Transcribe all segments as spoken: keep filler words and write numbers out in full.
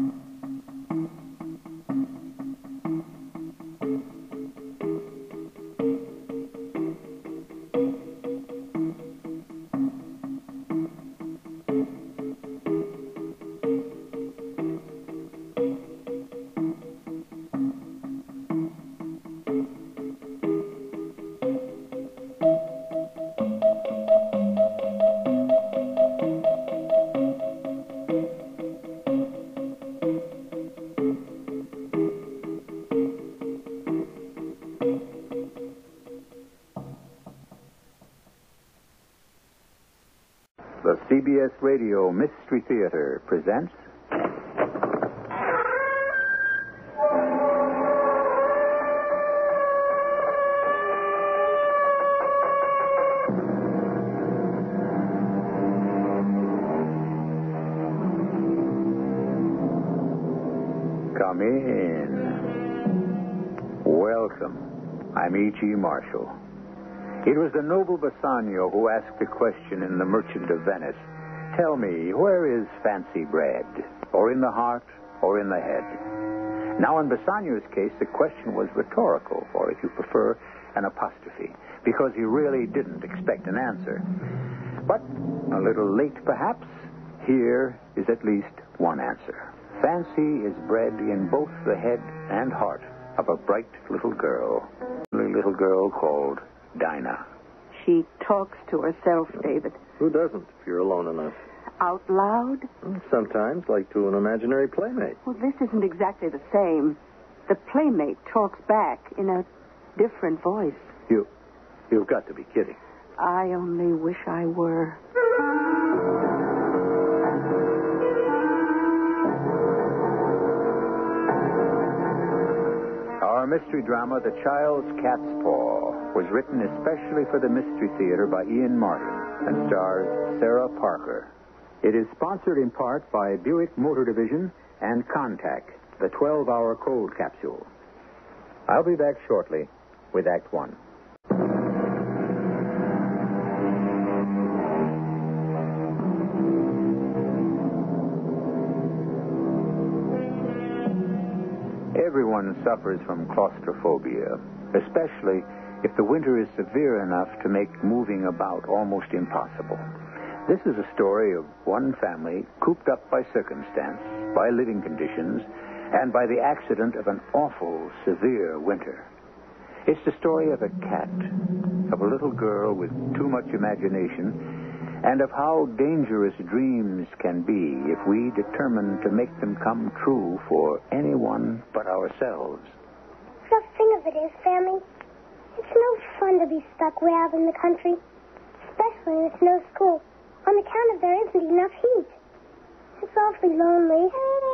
The C B S Radio Mystery Theater presents... Come in. Welcome. I'm E G. Marshall. It was the noble Bassanio who asked the question in The Merchant of Venice. Tell me, where is fancy bred? Or in the heart, or in the head? Now, in Bassanio's case, the question was rhetorical, or if you prefer, an apostrophe, because he really didn't expect an answer. But, a little late perhaps, here is at least one answer. Fancy is bred in both the head and heart of a bright little girl. A little girl called Dinah. She talks to herself, David. Who doesn't, if you're alone enough? Out loud? Sometimes, like to an imaginary playmate. Well, this isn't exactly the same. The playmate talks back in a different voice. You, you've got to be kidding. I only wish I were. Our mystery drama, The Child's Cat's Paw, was written especially for the Mystery Theater by Ian Martin and stars Sarah Parker. It is sponsored in part by Buick Motor Division and Contact, the twelve-hour cold capsule. I'll be back shortly with Act One. Everyone suffers from claustrophobia, especially if the winter is severe enough to make moving about almost impossible. This is a story of one family cooped up by circumstance, by living conditions, and by the accident of an awful, severe winter. It's the story of a cat, of a little girl with too much imagination, and of how dangerous dreams can be if we determine to make them come true for anyone but ourselves. The thing of it is, Sammy, it's no fun to be stuck way out in the country, especially when it's no school, on account of there isn't enough heat. It's awfully lonely.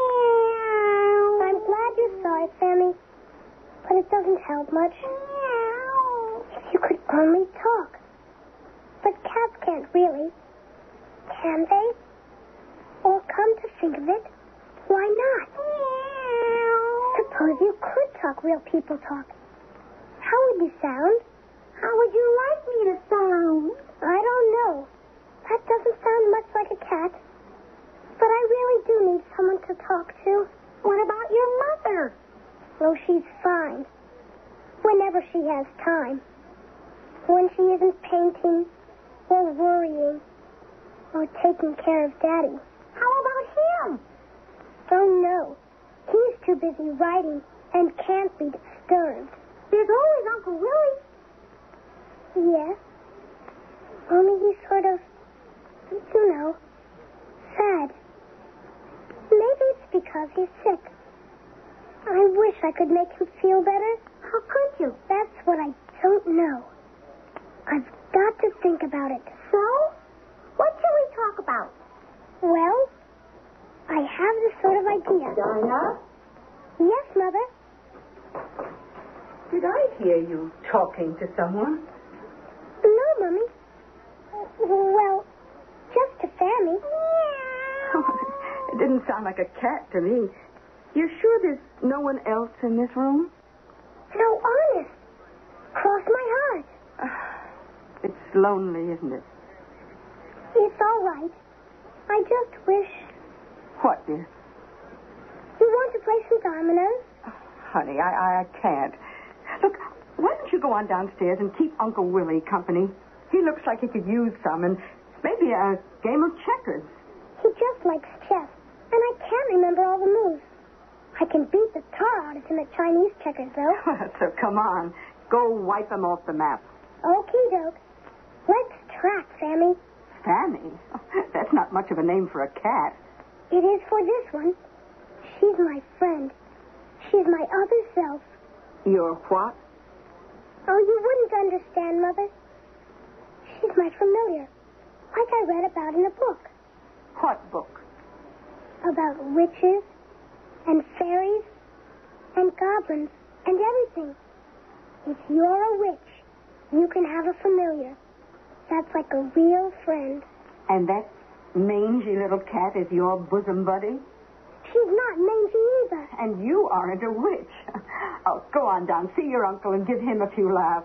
I'm glad you saw it, Sammy, but it doesn't help much. If you could only talk. But cats can't really. Can they? Or come to think of it, why not? Suppose you could talk real people talk. How would you sound? How would you like me to sound? I don't know. That doesn't sound much like a cat. But I really do need someone to talk to. What about your mother? Oh, she's fine. Whenever she has time. When she isn't painting or worrying or taking care of Daddy. How about him? Oh, no. He's too busy writing and can't be disturbed. There's always Uncle Willie. Yes. Only he's sort of, you know, sad. Maybe it's because he's sick. I wish I could make him feel better. How could you? That's what I don't know. I've got to think about it. So? What shall we talk about? Well, I have this sort of idea. Dinah? Yes, Mother? Did I hear you talking to someone? No, Mummy. Well, just to Sammy. It didn't sound like a cat to me. You're sure there's no one else in this room? No, honest. Cross my heart. It's lonely, isn't it? It's all right. I just wish... What, dear? play some dominoes? Oh, honey, I, I can't. Look, why don't you go on downstairs and keep Uncle Willie company? He looks like he could use some, and maybe a game of checkers. He just likes chess, and I can't remember all the moves. I can beat the tar out of him at Chinese checkers, though. So come on. Go wipe him off the map. Okie doke. Let's track, Sammy. Sammy? That's not much of a name for a cat. It is for this one. She's my friend. She's my other self. Your what? Oh, you wouldn't understand, Mother. She's my familiar, like I read about in a book. What book? About witches and fairies and goblins and everything. If you're a witch, you can have a familiar. That's like a real friend. And that mangy little cat is your bosom buddy? She's not mangy either. And you aren't a witch. Oh, go on down, see your uncle, and give him a few laughs.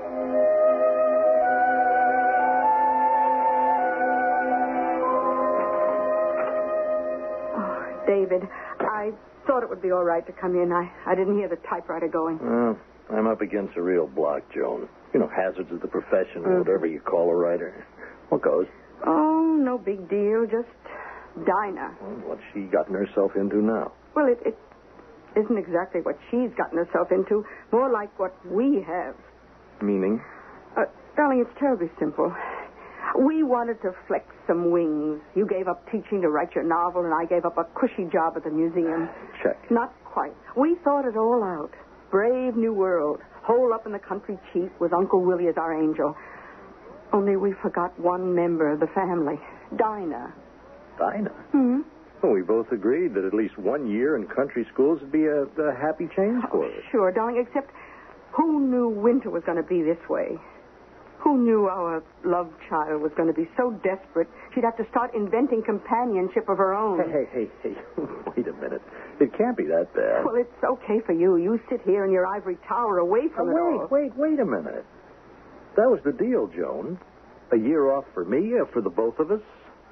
Oh, David, I thought it would be all right to come in. I, I didn't hear the typewriter going. Well, I'm up against a real block, Joan. You know, hazards of the profession, or Mm. whatever you call a writer. What goes? Oh, no big deal. Just Dinah. Well, what's she gotten herself into now? Well, it, it isn't exactly what she's gotten herself into. More like what we have. Meaning? Uh, darling, it's terribly simple. We wanted to flex some wings. You gave up teaching to write your novel, and I gave up a cushy job at the museum. Check. Not quite. We thought it all out. Brave new world. Hole up in the country cheap with Uncle Willie as our angel. Only we forgot one member of the family. Dinah. Dinah? Hmm? Well, we both agreed that at least one year in country schools would be a, a happy change for us. Sure, darling, except who knew winter was going to be this way? Who knew our love child was going to be so desperate she'd have to start inventing companionship of her own? Hey, hey, hey, hey. Wait a minute. It can't be that bad. Well, it's okay for you. You sit here in your ivory tower away from Oh, it wait, all. wait, wait a minute. That was the deal, Joan. A year off for me, uh, for the both of us.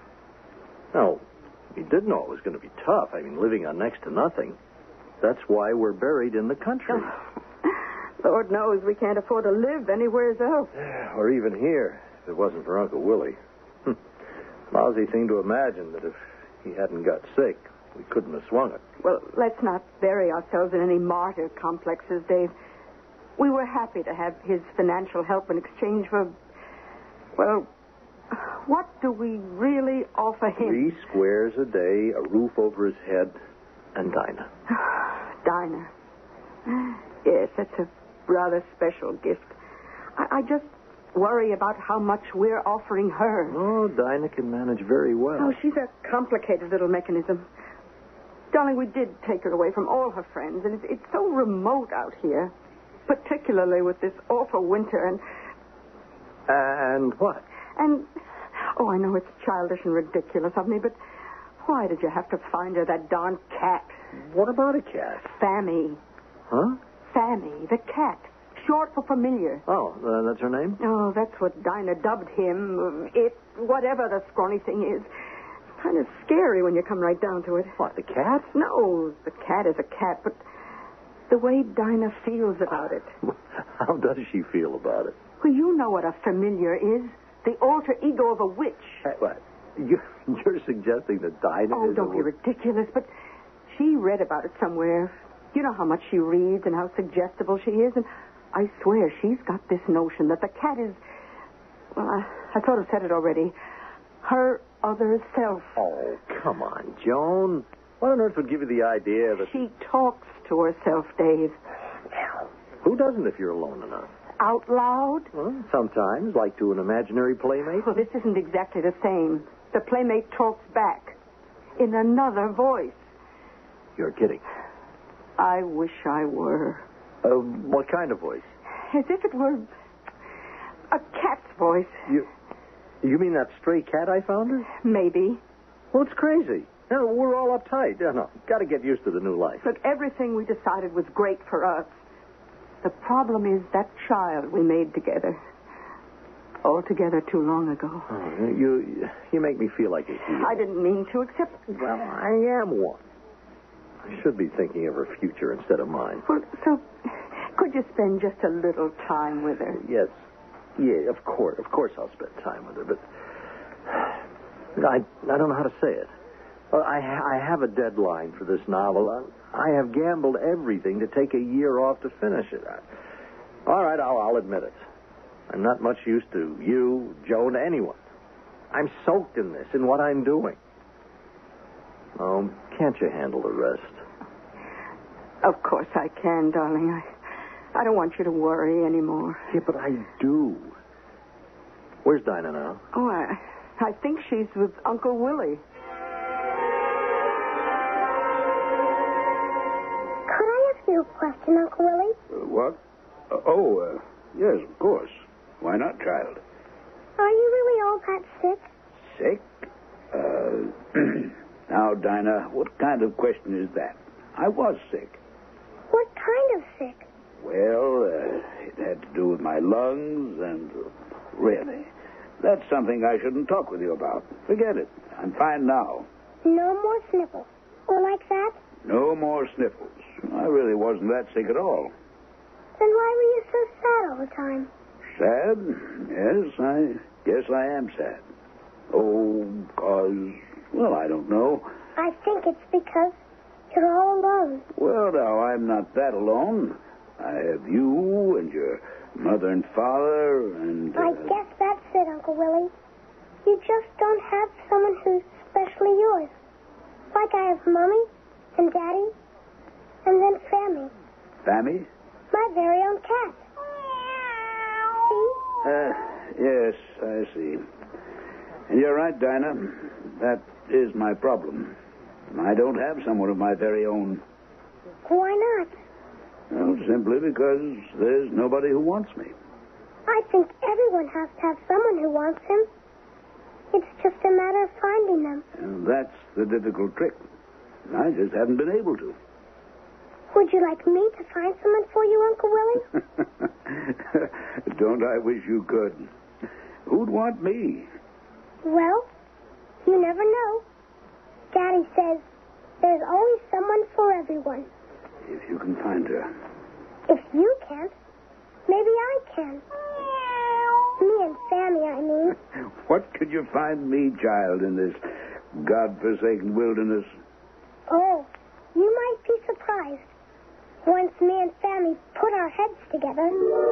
No, we did know it was going to be tough. I mean, living on next to nothing. That's why we're buried in the country. Lord knows we can't afford to live anywhere else. Or even here, if it wasn't for Uncle Willie. Hm. Lousy thing to imagine that if he hadn't got sick, we couldn't have swung it. Well, let's not bury ourselves in any martyr complexes, Dave. We were happy to have his financial help in exchange for, well, what do we really offer him? Three squares a day, a roof over his head, and Dinah. Dinah. Yes, that's a rather special gift. I, I just worry about how much we're offering her. Oh, Dinah can manage very well. Oh, she's a complicated little mechanism. Darling, we did take her away from all her friends, and it's, it's so remote out here, particularly with this awful winter, and... And what? And, oh, I know it's childish and ridiculous of me, but why did you have to find her that darn cat? What about a cat? Sammy. Huh? Sammy, the cat. Short for familiar. Oh, uh, that's her name? Oh, that's what Dinah dubbed him. It, whatever the scrawny thing is. It's kind of scary when you come right down to it. What, the cat? No, the cat is a cat, but the way Dinah feels about it. How does she feel about it? Well, you know what a familiar is. The alter ego of a witch. Hey, what? You, you're suggesting that Dinah Oh, is don't a be ridiculous, but she read about it somewhere. You know how much she reads and how suggestible she is, and I swear she's got this notion that the cat is, well, I, I sort of said it already, her other self. Oh, come on, Joan. What on earth would give you the idea that... She talks to herself, Dave. Who doesn't if you're alone enough? Out loud? Well, sometimes, like to an imaginary playmate. Well, this isn't exactly the same. The playmate talks back in another voice. You're kidding. I wish I were. Uh, what kind of voice? As if it were a cat's voice. You you mean that stray cat I found her? Maybe. Well, it's crazy. No, we're all uptight. No, no, got to get used to the new life. Look, everything we decided was great for us. The problem is that child we made together. Altogether too long ago. Oh, you you make me feel like a hero. I didn't mean to, except... Well, I am one. I should be thinking of her future instead of mine. Well, so could you spend just a little time with her? Yes. Yeah, of course. Of course I'll spend time with her, but I, I don't know how to say it. Well, I, I have a deadline for this novel. I, I have gambled everything to take a year off to finish it. I, all right, I'll, I'll admit it. I'm not much use to you, Joan, to anyone. I'm soaked in this, in what I'm doing. Oh, can't you handle the rest? Of course I can, darling. I, I don't want you to worry anymore. Yeah, but I do. Where's Dinah now? Oh, I, I think she's with Uncle Willie. Could I ask you a question, Uncle Willie? Uh, what? Uh, oh, uh, yes, of course. Why not, child? Are you really all that sick? Sick? Uh, now, Dinah, what kind of question is that? I was sick. What kind of sick? Well, uh, it had to do with my lungs, and uh, really, that's something I shouldn't talk with you about. Forget it. I'm fine now. No more sniffles. Or like that? No more sniffles. I really wasn't that sick at all. Then why were you so sad all the time? Sad? Yes, I guess I am sad. Oh, cause, well, I don't know. I think it's because you're all alone. Well, now, I'm not that alone. I have you and your mother and father and... Uh... I guess that's it, Uncle Willie. You just don't have someone who's especially yours. Like I have Mommy and Daddy and then Fammy. Fammy? My very own cat. See? Uh, yes, I see. And you're right, Dinah. That is my problem. I don't have someone of my very own. Why not? Well, simply because there's nobody who wants me. I think everyone has to have someone who wants him. It's just a matter of finding them. And that's the difficult trick. I just haven't been able to. Would you like me to find someone for you, Uncle Willie? Don't I wish you could? Who'd want me? Well, you never know. Daddy says there's always someone for everyone. If you can find her. If you can't, maybe I can. Me and Sammy, I mean. What could you find me, child, in this godforsaken wilderness? Oh, you might be surprised. Once me and Sammy put our heads together.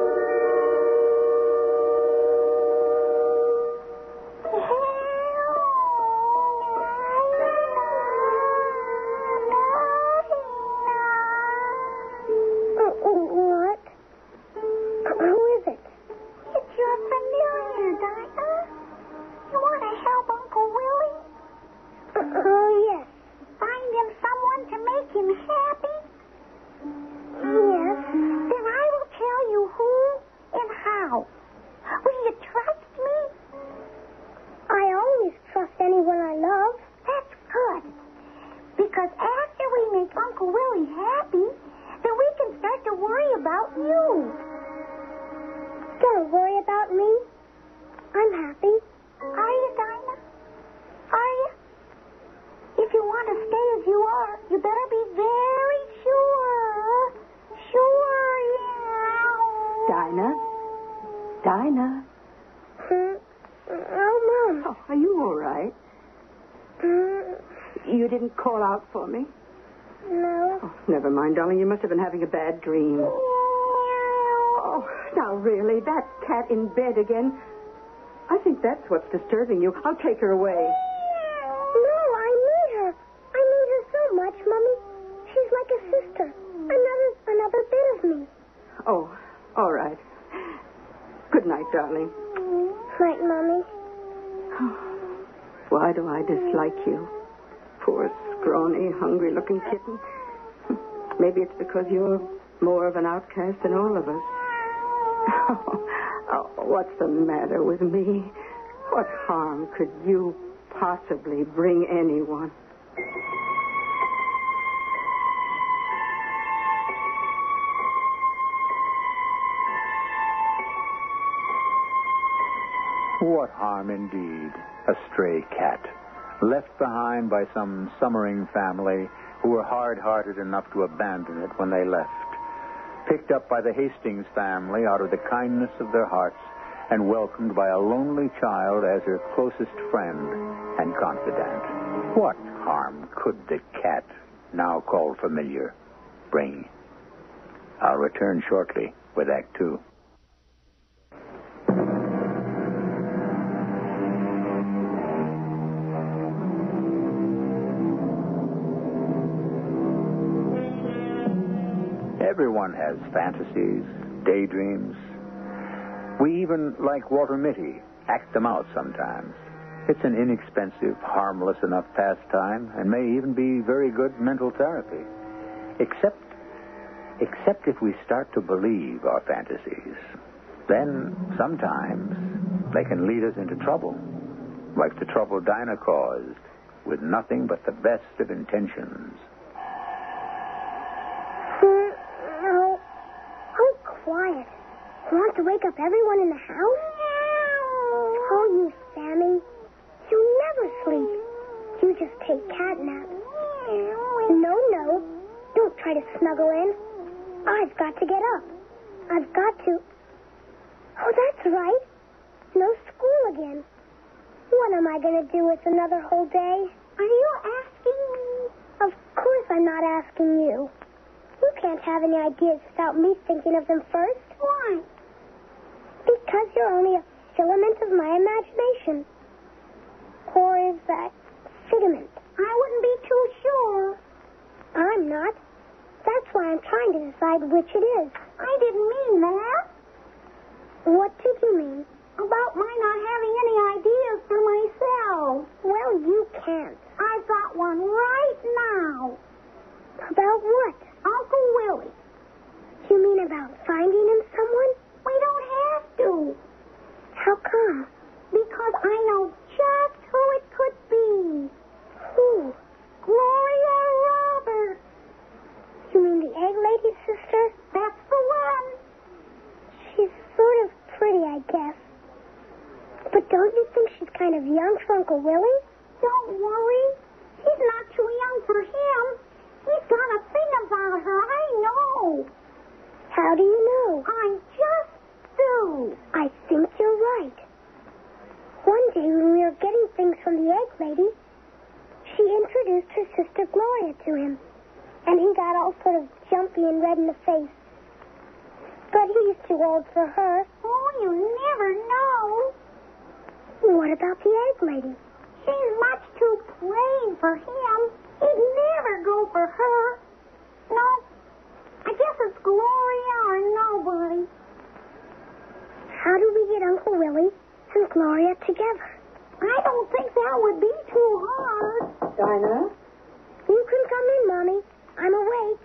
What? Who is it? It's your familiar, Dinah. You want to help Uncle Willie? Oh, yes. Find him someone to make him happy? Yes. Then I will tell you who and how. Will you trust me? I always trust anyone I love. That's good. Because after we make Uncle Willie happy, then we can start to worry about you. Don't worry about me. I'm happy. Are you, Dinah? Are you? If you want to stay as you are, you better be very sure. Sure, yeah. Dinah? Dinah? Hmm? Oh, Mom. Oh, are you all right? Hmm? You didn't call out for me? No. Oh, never mind, darling. You must have been having a bad dream. Oh, now, really, that cat in bed again. I think that's what's disturbing you. I'll take her away. No, I need her. I need her so much, Mommy. She's like a sister. Another, another bit of me. Oh, all right. Good night, darling. Night, Mommy. Why do I dislike you? Poor, scrawny, hungry-looking kitten. Maybe it's because you're more of an outcast than all of us. Oh, oh, what's the matter with me? What harm could you possibly bring anyone? What harm indeed? A stray cat, left behind by some summering family, who were hard-hearted enough to abandon it when they left, picked up by the Hastings family out of the kindness of their hearts and welcomed by a lonely child as her closest friend and confidant. What harm could the cat, now called familiar, bring? I'll return shortly with Act Two. Everyone has fantasies, daydreams. We even, like Walter Mitty, act them out sometimes. It's an inexpensive, harmless enough pastime and may even be very good mental therapy. Except, except if we start to believe our fantasies. Then, sometimes, they can lead us into trouble. Like the trouble Dinah caused, with nothing but the best of intentions. Quiet. You want to wake up everyone in the house? Oh, you, Sammy. You never sleep. You just take cat naps. No, no. Don't try to snuggle in. I've got to get up. I've got to... Oh, that's right. No school again. What am I going to do with another whole day? Are you asking me? Of course I'm not asking you. You can't have any ideas without me thinking of them first. Why? Because you're only a filament of my imagination. Or is that figment? I wouldn't be too sure. I'm not. That's why I'm trying to decide which it is. I didn't mean that. What did you mean? About my not having any ideas for myself. Well, you can't. I've got one right now. About what? Uncle Willie. You mean about finding him someone? We don't have to. How come? Because I know just who it could be. Who? Gloria Roberts. You mean the egg lady's sister? That's the one. She's sort of pretty, I guess. But don't you think she's kind of young for Uncle Willie? Don't worry. She's not too young for him. He's got a thing about her, I know. How do you know? I just do. I think you're right. One day when we were getting things from the egg lady, she introduced her sister Gloria to him. And he got all sort of jumpy and red in the face. But he's too old for her. Oh, you never know. What about the egg lady? She's much too plain for him. He'd never go for her. No, I guess it's Gloria or nobody. How do we get Uncle Willie and Gloria together? I don't think that would be too hard. Dinah? You can come in, Mommy. I'm awake.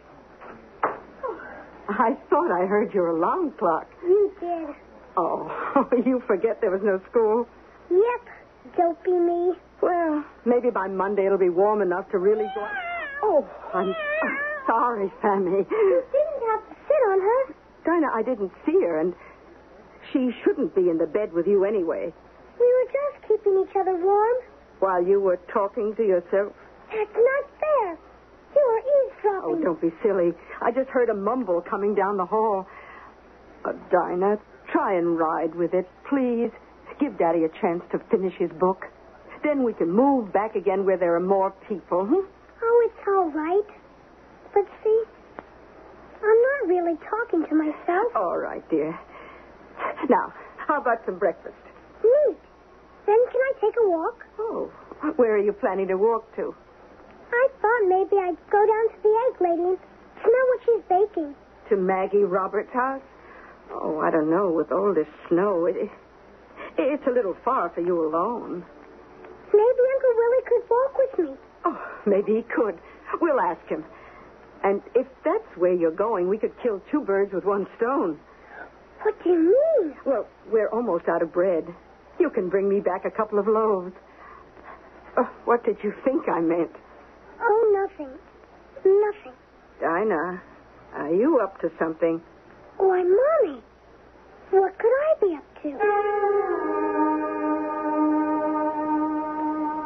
I thought I heard your alarm clock. You did. Oh, you forget there was no school? Yep, dopey me. Well, maybe by Monday it'll be warm enough to really go... Oh, I'm oh, sorry, Sammy. You didn't have to sit on her. Dinah, I didn't see her, and she shouldn't be in the bed with you anyway. We were just keeping each other warm. While you were talking to yourself? That's not fair. You were eavesdropping. Oh, don't be silly. I just heard a mumble coming down the hall. Uh, Dinah, try and ride with it, please. Give Daddy a chance to finish his book. Then we can move back again where there are more people. Hmm? Oh, it's all right. But see, I'm not really talking to myself. All right, dear. Now, how about some breakfast? Neat. Then can I take a walk? Oh, where are you planning to walk to? I thought maybe I'd go down to the egg lady and smell what she's baking. To Maggie Roberts' house? Oh, I don't know. With all this snow, it, it's a little far for you alone. Maybe Uncle Willie could walk with me. Oh, maybe he could. We'll ask him. And if that's where you're going, we could kill two birds with one stone. What do you mean? Well, we're almost out of bread. You can bring me back a couple of loaves. Oh, what did you think I meant? Oh, nothing. Nothing. Dinah, are you up to something? Why, Mommy, what could I be up to?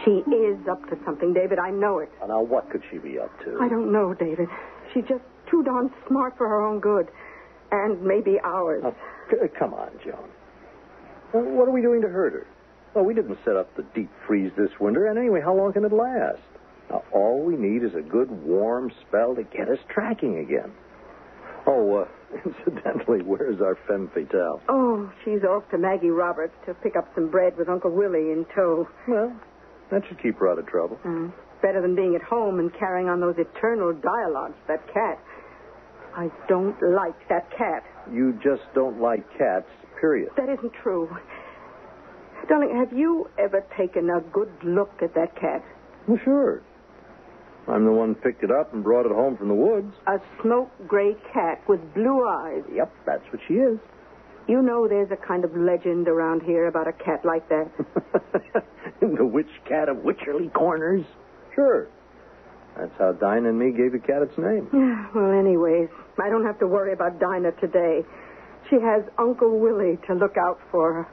She is up to something, David. I know it. Now, what could she be up to? I don't know, David. She's just too darn smart for her own good. And maybe ours. Now, c- come on, Joan. Well, what are we doing to hurt her? Well, we didn't set up the deep freeze this winter, and anyway, how long can it last? Now, all we need is a good warm spell to get us tracking again. Oh, uh, incidentally, where's our femme fatale? Oh, she's off to Maggie Roberts to pick up some bread with Uncle Willie in tow. Well, that should keep her out of trouble. Uh, better than being at home and carrying on those eternal dialogues with that cat. I don't like that cat. You just don't like cats, period. That isn't true. Darling, have you ever taken a good look at that cat? Well, sure. I'm the one who picked it up and brought it home from the woods. A smoke gray cat with blue eyes. Yep, that's what she is. You know there's a kind of legend around here about a cat like that. The witch cat of Witcherly Corners? Sure. That's how Dinah and me gave the cat its name. Well, anyways, I don't have to worry about Dinah today. She has Uncle Willie to look out for her.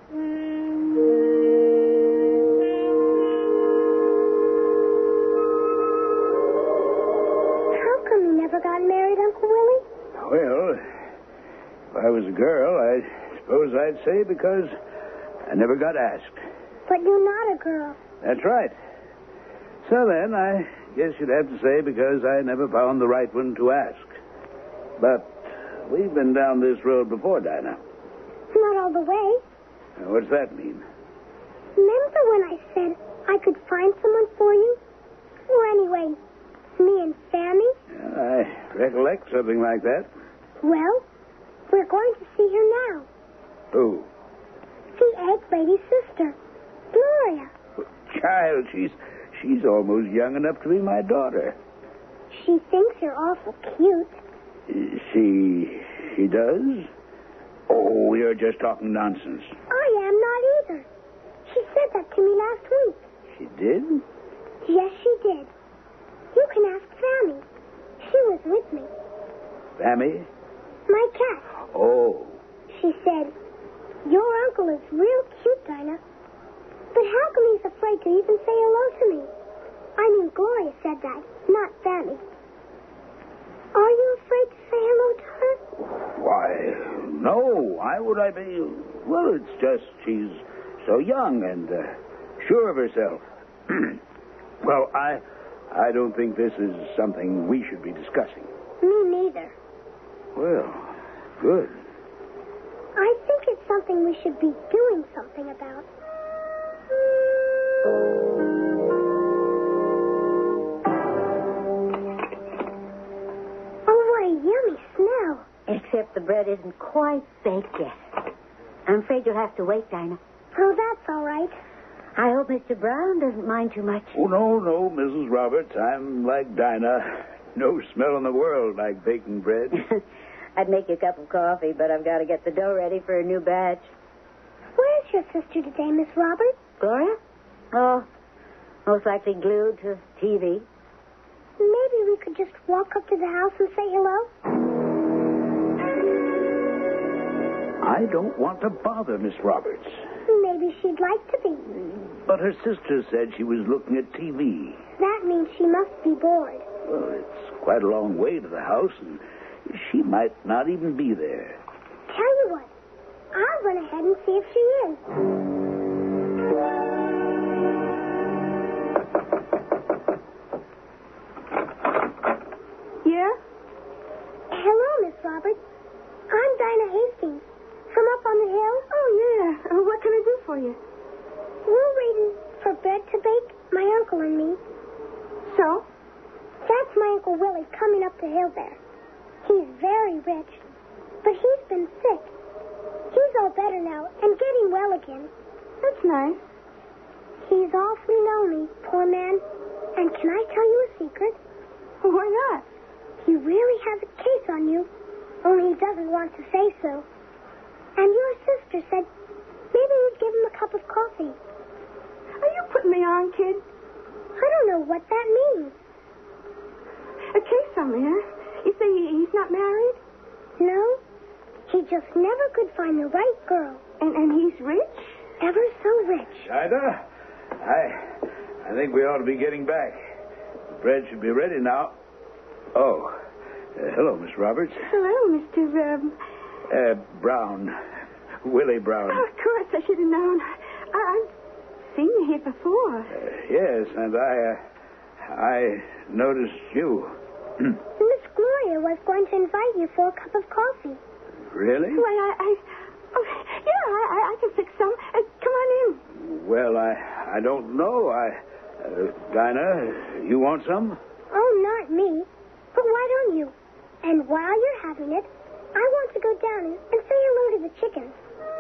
How come you never got married, Uncle Willie? Well, if I was a girl, I suppose I'd say because I never got asked. But you're not a girl. That's right. So then, I guess you'd have to say because I never found the right one to ask. But we've been down this road before, Dinah. Not all the way. Now, what's that mean? Remember when I said I could find someone for you? Or anyway, me and Sammy? Yeah, I recollect something like that. Well, we're going to see her now. Who? The egg lady's sister, Gloria. Child, she's she's almost young enough to be my daughter. She thinks you're awful cute. She she does? Oh, you're just talking nonsense. I am not either. She said that to me last week. She did? Yes, she did. You can ask Sammy. She was with me. Sammy? My cat. Oh. She said, your uncle is real cute, Dinah. But how come he's afraid to even say hello to me? I mean, Gloria said that, not Sammy. Are you afraid to say hello to her? Why, no. Why would I be? Well, it's just she's so young and uh, sure of herself. Well, I, I don't think this is something we should be discussing. Me neither. Well, good. I think it's something we should be doing something about. Oh, what a yummy smell. Except the bread isn't quite baked yet. I'm afraid you'll have to wait, Dinah. Oh, that's all right. I hope Mister Brown doesn't mind too much. Oh, no, no, Missus Roberts. I'm like Dinah. No smell in the world like baking bread. I'd make you a cup of coffee, but I've got to get the dough ready for a new batch. Where's your sister today, Miss Roberts? Gloria? Oh, most likely glued to T V. Maybe we could just walk up to the house and say hello? I don't want to bother Miss Roberts. Maybe she'd like to be. But her sister said she was looking at T V. That means she must be bored. Well, it's quite a long way to the house, and she might not even be there. Tell you what, I'll run ahead and see if she is. Yeah? Hello, Miss Roberts. I'm Dinah Hastings. From up on the hill. Oh, yeah. Uh, what can I do for you? We're waiting for bread to bake, my uncle and me. So? That's my Uncle Willie coming up the hill there. He's very rich, but he's been sick. He's all better now and getting well again. That's nice. He's awfully lonely, poor man. And can I tell you a secret? Why not? He really has a case on you, only he doesn't want to say so. And your sister said maybe you'd give him a cup of coffee. Are you putting me on, kid? I don't know what that means. A case on me, huh? You say he, he's not married? No, he just never could find the right girl. And and he's rich? Ever so rich. Dinah, I, I think we ought to be getting back. The bread should be ready now. Oh, uh, hello, Miss Roberts. Hello, Mister Um... Uh, Brown. Willie Brown. Oh, of course, I should have known. I, I've seen you here before. Uh, yes, and I, uh, I noticed you. Miss Gloria was going to invite you for a cup of coffee. Really? Why, I... I oh, yeah, I, I, I can fix some. Uh, come on in. Well, I, I don't know. I, uh, Dinah, you want some? Oh, not me. But why don't you? And while you're having it, I want to go down and, and say hello to the chickens.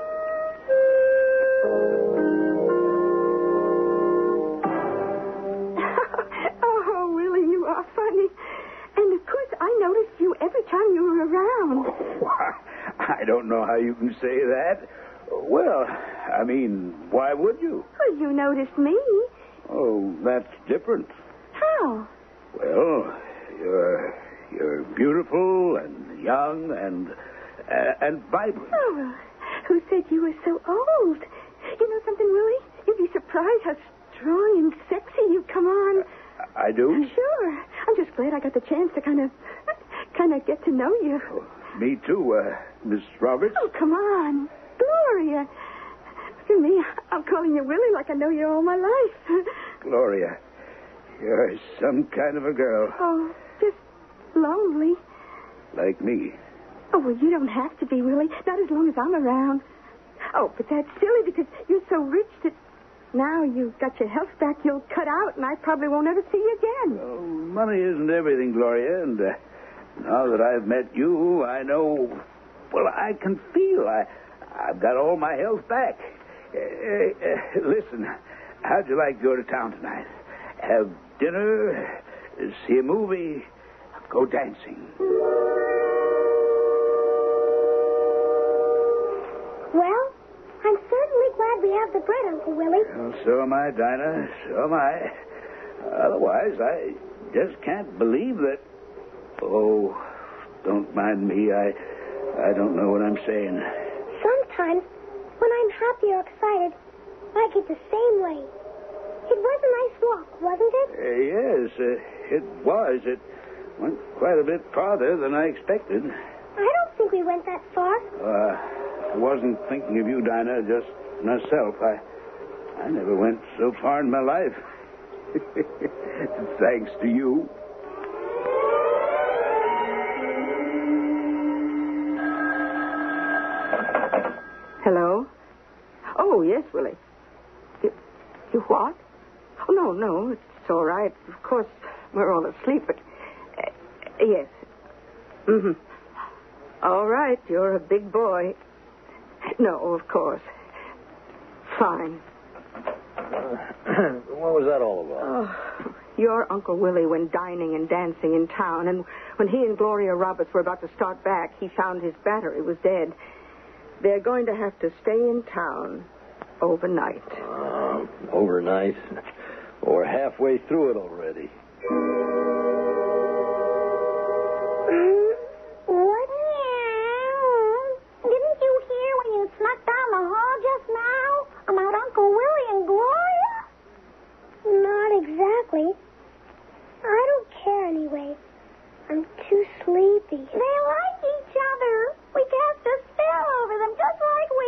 Oh, Willie, you are funny. And, of course, I noticed you every time you were around. Oh, I don't know how you can say that. Well, I mean, why would you? Well, you noticed me. Oh, that's different. How? Well, you're you're beautiful and young and uh, and vibrant. Oh, well, who said you were so old? You know something, Willie? You'd be surprised how strong and sexy you come on. I do? Sure. I'm just glad I got the chance to kind of, kind of get to know you. Oh, me too, uh, Miss Roberts. Oh, come on. Gloria. Look at me. I'm calling you Willie like I know you all my life. Gloria, you're some kind of a girl. Oh, just lonely. Like me. Oh, well, you don't have to be, Willie. Not as long as I'm around. Oh, but that's silly because you're so rich that now you've got your health back, you'll cut out, and I probably won't ever see you again. Oh, money isn't everything, Gloria, and uh, now that I've met you, I know, well, I can feel I, I've got all my health back. Uh, uh, listen, how'd you like to go to town tonight? Have dinner, see a movie, go dancing. Well, I'm certainly glad we have the bread, Uncle Willie. Well, so am I, Dinah. So am I. Otherwise, I just can't believe that... Oh, don't mind me. I I don't know what I'm saying. Sometimes, when I'm happy or excited, I get the same way. It was a nice walk, wasn't it? Uh, yes, uh, it was. It went quite a bit farther than I expected. I don't think we went that far. Uh, I wasn't thinking of you, Dinah, just myself. I, I never went so far in my life. Thanks to you. Hello? Oh, yes, Willie. You, you what? Oh, no, no, it's all right. Of course, we're all asleep, but... Uh, yes. Mm-hmm. All right, you're a big boy. No, of course. Fine. Uh, what was that all about? Oh, your Uncle Willie went dining and dancing in town, and when he and Gloria Roberts were about to start back, he found his battery was dead. They're going to have to stay in town overnight. Uh, overnight? We're halfway through it already. What? Didn't you hear when you snuck down the hall just now about Uncle Willie and Gloria? Not exactly. I don't care anyway. I'm too sleepy. They like each other. We cast a spell over them just like we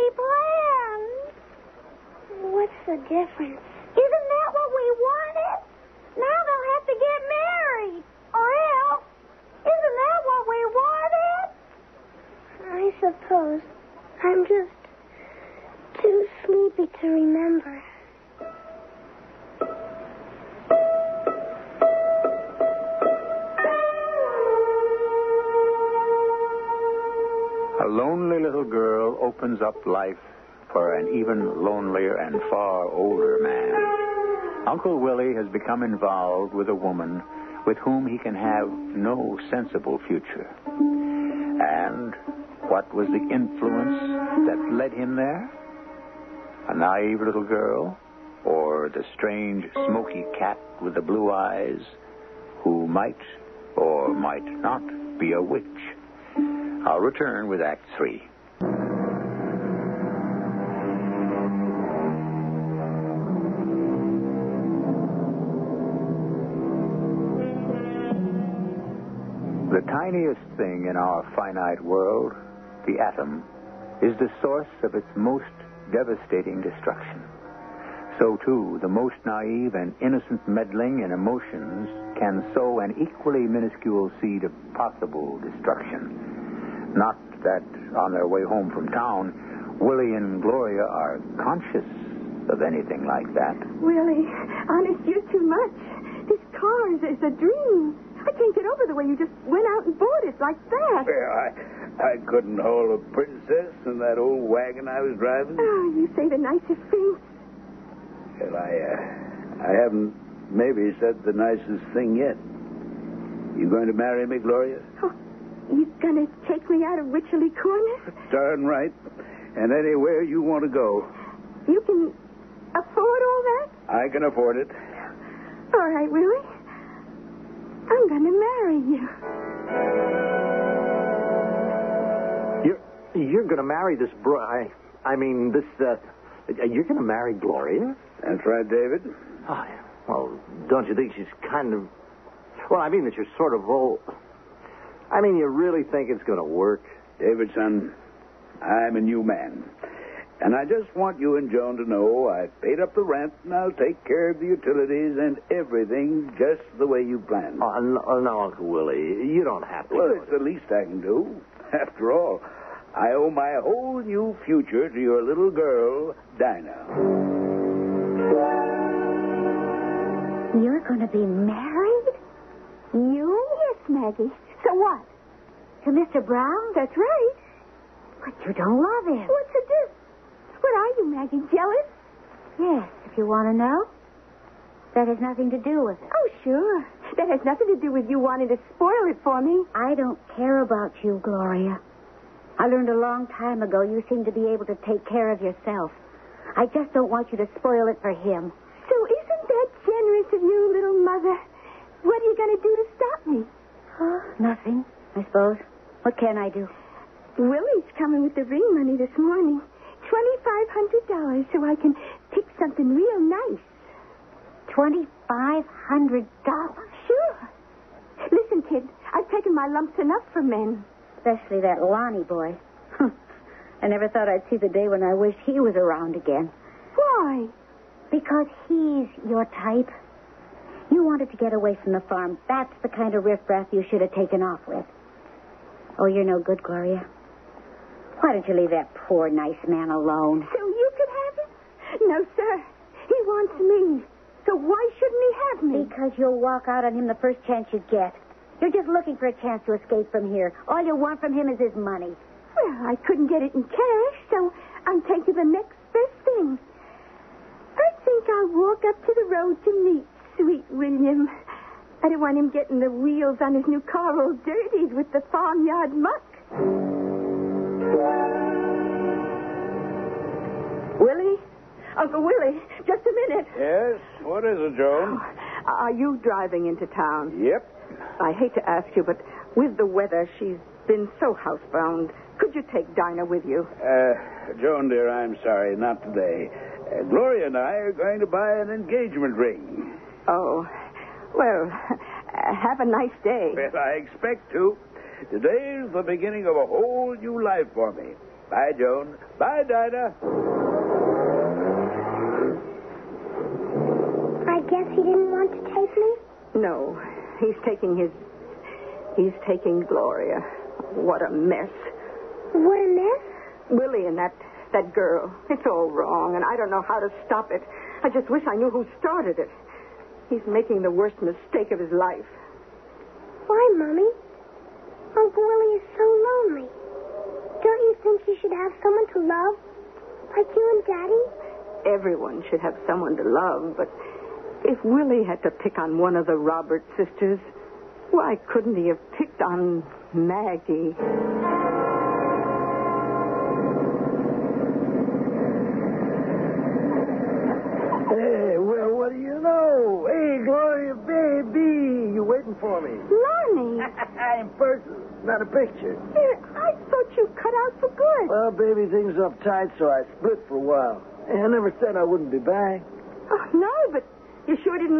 planned. What's the difference? Isn't that what we wanted? Now they'll have to get married. Or else. Isn't that what we wanted? I suppose. I'm just too sleepy to remember. A lonely little girl opens up life for an even lonelier and far older man. Uncle Willie has become involved with a woman with whom he can have no sensible future. And what was the influence that led him there? A naive little girl? Or the strange, smoky cat with the blue eyes who might or might not be a witch? I'll return with Act Three. The tiniest thing in our finite world, the atom, is the source of its most devastating destruction. So, too, the most naive and innocent meddling in emotions can sow an equally minuscule seed of possible destruction. Not that on their way home from town, Willie and Gloria are conscious of anything like that. Willie, honest, you're too much. This car is, is a dream. I can't get over the way you just went out and bought it like that. Well, I, I couldn't hold a princess in that old wagon I was driving. Oh, you say the nicest things. Well, I, uh, I haven't maybe said the nicest thing yet. You going to marry me, Gloria? Oh, you gonna take me out of Wycherley Corners? Darn right. And anywhere you want to go. You can afford all that? I can afford it. All right, Willie. I'm gonna marry you. You're you're going to marry this bro... I, I mean, this... Uh, you're going to marry Gloria? That's right, David. Oh, well, don't you think she's kind of... Well, I mean that you're sort of old... I mean, you really think it's going to work? David, son, I'm a new man. And I just want you and Joan to know I've paid up the rent and I'll take care of the utilities and everything just the way you planned. Oh, no, no, Uncle Willie, you don't have to. Well, it's the least I can do. After all, I owe my whole new future to your little girl, Dinah. You're going to be married? You? Yes, Maggie. So what? To Mister Brown? That's right. But you don't love him. What's the difference? What are you, Maggie, jealous? Yes, if you want to know. That has nothing to do with it. Oh, sure. That has nothing to do with you wanting to spoil it for me. I don't care about you, Gloria. I learned a long time ago you seem to be able to take care of yourself. I just don't want you to spoil it for him. So isn't that generous of you, little mother? What are you going to do to stop me? Huh? Nothing, I suppose. What can I do? Willie's coming with the ring money this morning. twenty-five hundred dollars so I can pick something real nice. twenty-five hundred dollars? Sure. Listen, kid, I've taken my lumps enough for men. Especially that Lonnie boy. I never thought I'd see the day when I wished he was around again. Why? Because he's your type. You wanted to get away from the farm. That's the kind of riffraff you should have taken off with. Oh, you're no good, Gloria. Why don't you leave that poor, nice man alone? So you could have him? No, sir. He wants me. So why shouldn't he have me? Because you'll walk out on him the first chance you get. You're just looking for a chance to escape from here. All you want from him is his money. Well, I couldn't get it in cash, so I'm taking the next best thing. I think I'll walk up to the road to meet sweet William. I don't want him getting the wheels on his new car all dirtied with the farmyard muck. Willie? Uncle Willie, just a minute. Yes? What is it, Joan? Are you driving into town? Yep. I hate to ask you, but with the weather, she's been so housebound. Could you take Dinah with you? Uh, Joan, dear, I'm sorry, not today. Uh, Gloria and I are going to buy an engagement ring. Oh, well, uh, have a nice day. Well, I expect to. Today is the beginning of a whole new life for me. Bye, Joan. Bye, Dinah. I guess he didn't want to take me? No, he's taking his... He's taking Gloria. What a mess. What a mess? Willie and that, that girl. It's all wrong, and I don't know how to stop it. I just wish I knew who started it. He's making the worst mistake of his life. Why, Mommy? Uncle Willie is so lonely. Don't you think you should have someone to love? Like you and Daddy? Everyone should have someone to love, but if Willie had to pick on one of the Roberts sisters, why couldn't he have picked on Maggie? Hey, well, what do you know? Hey, Gloria, baby, you waiting for me? Lonnie! In person, not a picture. Here, I thought you cut out for good. Well, baby, things are uptight, so I split for a while. Hey, I never said I wouldn't be back. Oh, no, but you sure didn't live up to no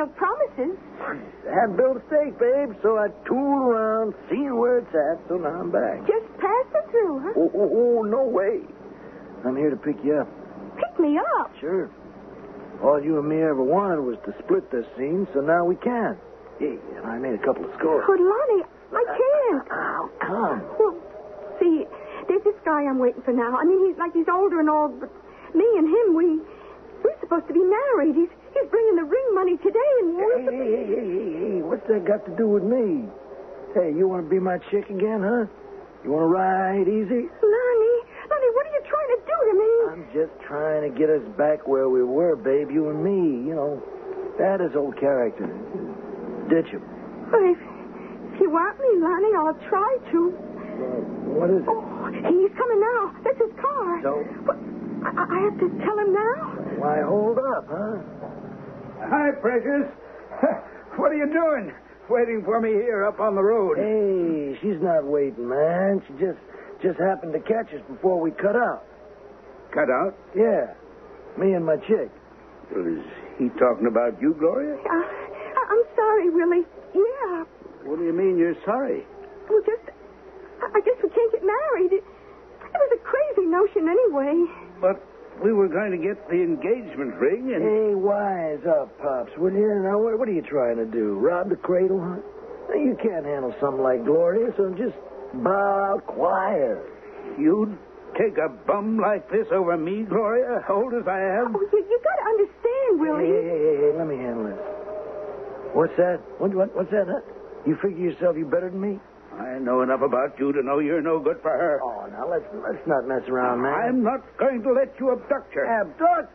no promises. I had built a stake, babe, so I tooled around, seeing where it's at, so now I'm back. Just pass it through, huh? Oh, oh, oh, no way. I'm here to pick you up. Pick me up. Sure. All you and me ever wanted was to split this scene, so now we can. Yeah, and I made a couple of scores. But, Lonnie, I can't. How come? Well, see, there's this guy I'm waiting for now. I mean, he's like he's older and all, but me and him, we, we're supposed to be married. He's he's bringing the ring money today, and we're Hey, hey, hey, hey, hey, hey, what's that got to do with me? Hey, you want to be my chick again, huh? You want to ride easy? Lonnie, Lonnie, what are you trying to do to me? I'm just trying to get us back where we were, babe, you and me. You know, that is old character. Ditch him. But if, if you want me, Lonnie, I'll try to. Well, what is it? Oh, he's coming now. That's his car. So? What, I, I have to tell him now? Why, hold up, huh? Hi, Precious. What are you doing? Waiting for me here up on the road. Hey, she's not waiting, man. She just just happened to catch us before we cut out. Cut out? Yeah, me and my chick. Is he talking about you, Gloria? Uh, I- I'm sorry, Willie. Yeah. What do you mean you're sorry? Well, just, I I guess we can't get married. It, it was a crazy notion anyway. But we were going to get the engagement ring and... Hey, wise up, Pops, will you? Now, what, what are you trying to do? Rob the cradle, huh? Now, you can't handle something like Gloria, so just bow out quiet. You'd take a bum like this over me, Gloria, old as I am? Oh, you, you got to understand, Willie. Hey, hey, hey, hey, let me handle it. What's that? What, what, what's that, huh? You figure yourself you better than me? I know enough about you to know you're no good for her. Oh, now, let's let's not mess around, man. I'm not going to let you abduct her. Abduct?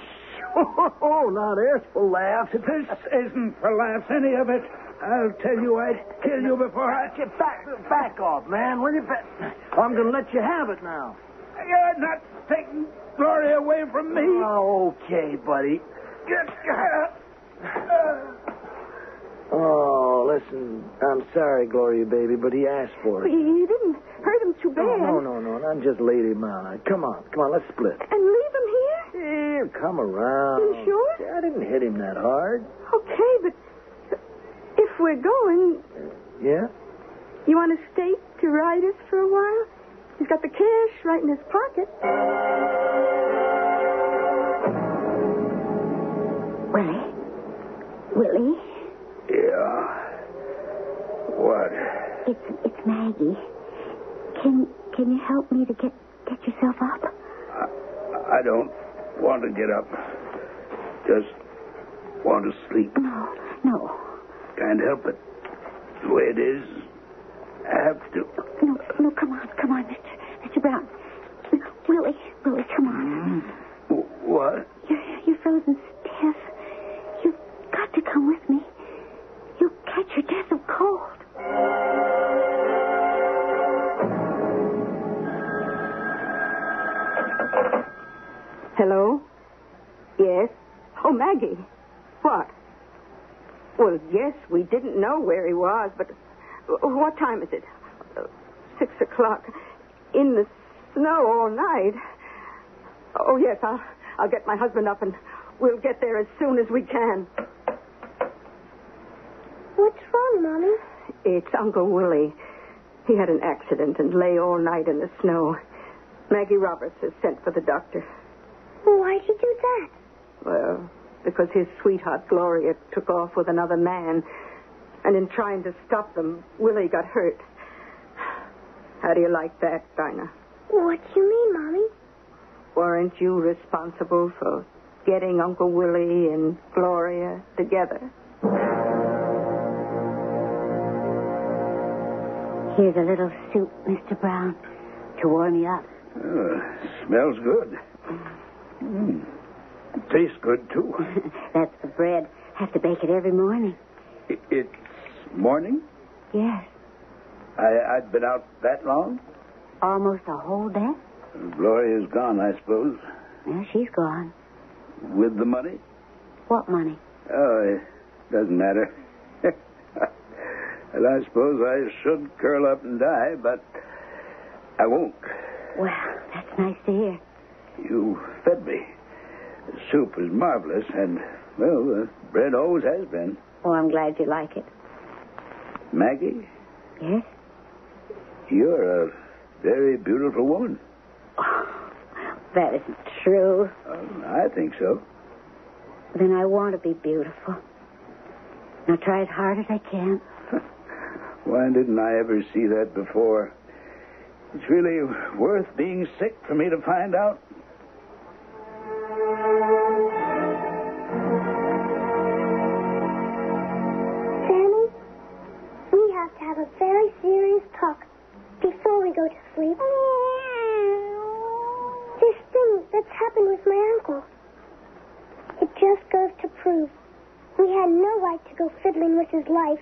Oh, now there's for laughs. This isn't for laughs, any of it. I'll tell you I'd kill you before I... Get back, back off, man. Will you? Back? I'm going to let you have it now. You're not taking Gloria away from me. Oh, okay, buddy. Get her. Oh, listen, I'm sorry, Gloria, baby, but he asked for it. You, you didn't hurt him too bad. No, no, no, no. I'm just laid him out. Come on, come on, let's split. And leave him here? Here, come around. You sure? I didn't hit him that hard. Okay, but if we're going, Yeah? you want to stay to ride us for a while? He's got the cash right in his pocket. Willie? Willie? Yeah. What? It's it's Maggie. Can can you help me to get get yourself up? I, I don't want to get up. Just want to sleep. No, no. Can't help it. The way it is, I have to. No, no, come on, come on, Mister Mister Brown. Willie, Willie, come on. W- What? You're, you're frozen stiff. You've got to come with me. You'll catch your death of cold. Hello? Yes? Oh, Maggie. What? Well, yes, we didn't know where he was, but what time is it? Uh, six o'clock. In the snow all night. Oh, yes, I'll, I'll get my husband up and we'll get there as soon as we can. What's wrong, Mommy? It's Uncle Willie. He had an accident and lay all night in the snow. Maggie Roberts has sent for the doctor. Well, why'd you do that? Well, because his sweetheart, Gloria, took off with another man. And in trying to stop them, Willie got hurt. How do you like that, Dinah? What do you mean, Mommy? Weren't you responsible for getting Uncle Willie and Gloria together? Here's a little soup, Mister Brown, to warm you up. Uh, smells good. Mm. Tastes good, too. That's the bread. Have to bake it every morning. I- It's morning? Yes, I- I'd been out that long? almost a whole day. Gloria's gone, I suppose. Well, she's gone. With the money? What money? Oh, it doesn't matter. Well, I suppose I should curl up and die, but I won't. Well, that's nice to hear. You fed me. The soup was marvelous, and, well, the bread always has been. Oh, I'm glad you like it. Maggie, Yes? you're a very beautiful woman. Oh, that isn't true. Uh, I think so. Then I want to be beautiful. I'll try as hard as I can. Why didn't I ever see that before? It's really worth being sick for me to find out. Sammy, we have to have a very serious talk before we go to sleep. This thing that's happened with my uncle. It just goes to prove we had no right to go fiddling with his life.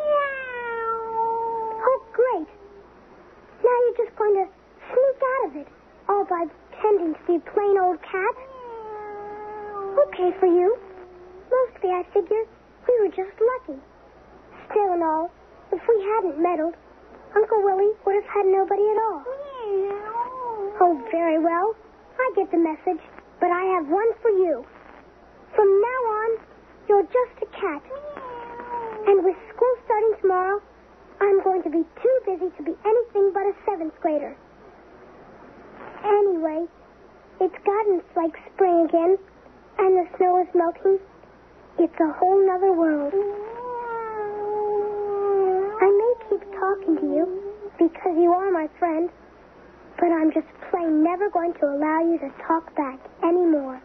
Oh, great. Now you're just going to sneak out of it, all by pretending to be a plain old cat? Okay for you. Mostly, I figure, we were just lucky. Still and all, if we hadn't meddled, Uncle Willie would have had nobody at all. Oh, very well. I get the message, but I have one for you. From now on, you're just a cat. And with school starting tomorrow, I'm going to be too busy to be anything but a seventh grader. Anyway, it's gotten like spring again, and the snow is melting. It's a whole nother world. I may keep talking to you because you are my friend, but I'm just plain never going to allow you to talk back anymore.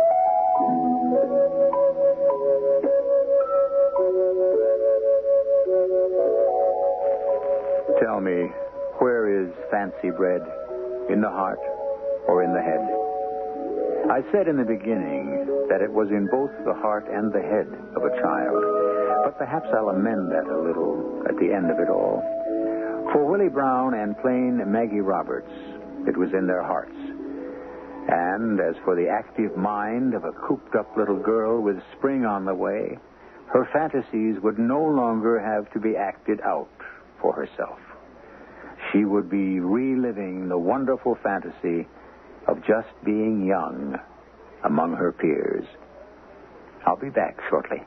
Tell me, where is fancy bread? In the heart or in the head? I said in the beginning that it was in both the heart and the head of a child, but perhaps I'll amend that a little at the end of it all. For Willie Brown and plain Maggie Roberts, it was in their hearts. And as for the active mind of a cooped-up little girl with spring on the way, her fantasies would no longer have to be acted out for herself. She would be reliving the wonderful fantasy of just being young among her peers. I'll be back shortly.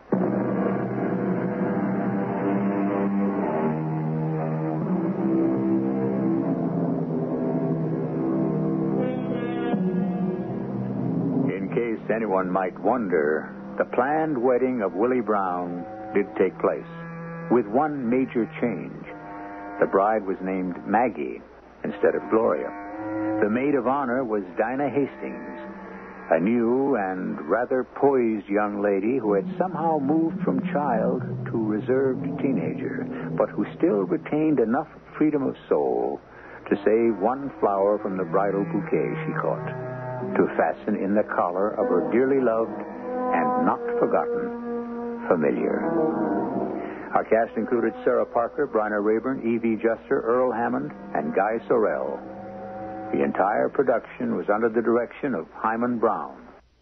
In case anyone might wonder, the planned wedding of Willie Brown did take place, with one major change. The bride was named Maggie instead of Gloria. The maid of honor was Dinah Hastings, a new and rather poised young lady who had somehow moved from child to reserved teenager, but who still retained enough freedom of soul to save one flower from the bridal bouquet she caught, to fasten in the collar of her dearly loved and not forgotten familiar. Our cast included Sarah Parker, Bryna Rayburn, Evie Juster, Earl Hammond, and Guy Sorrell. The entire production was under the direction of Hyman Brown.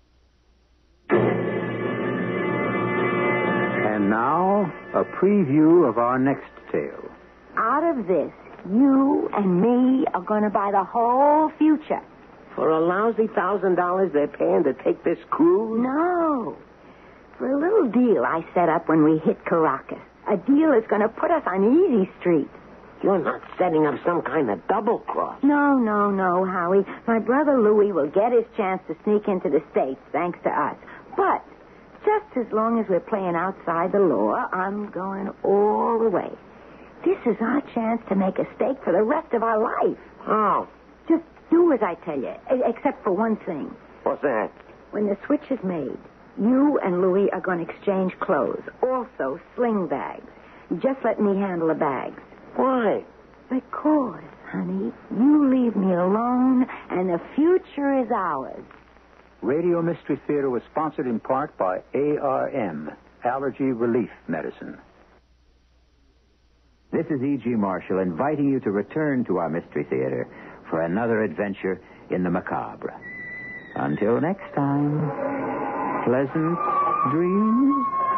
And now, a preview of our next tale. Out of this, you and me are going to buy the whole future. For a lousy thousand dollars they're paying to take this cruise? No. For a little deal I set up when we hit Caracas. A deal that's going to put us on easy street. You're not setting up some kind of double cross. No, no, no, Howie. My brother Louie will get his chance to sneak into the States, thanks to us. But just as long as we're playing outside the law, I'm going all the way. This is our chance to make a stake for the rest of our life. Oh. Just do as I tell you, except for one thing. What's that? When the switch is made, you and Louie are going to exchange clothes. Also, sling bags. Just let me handle the bags. Why? Because, honey, you leave me alone, and the future is ours. Radio Mystery Theater was sponsored in part by A R M, Allergy Relief Medicine. This is E G. Marshall inviting you to return to our Mystery Theater for another adventure in the macabre. Until next time, pleasant dreams.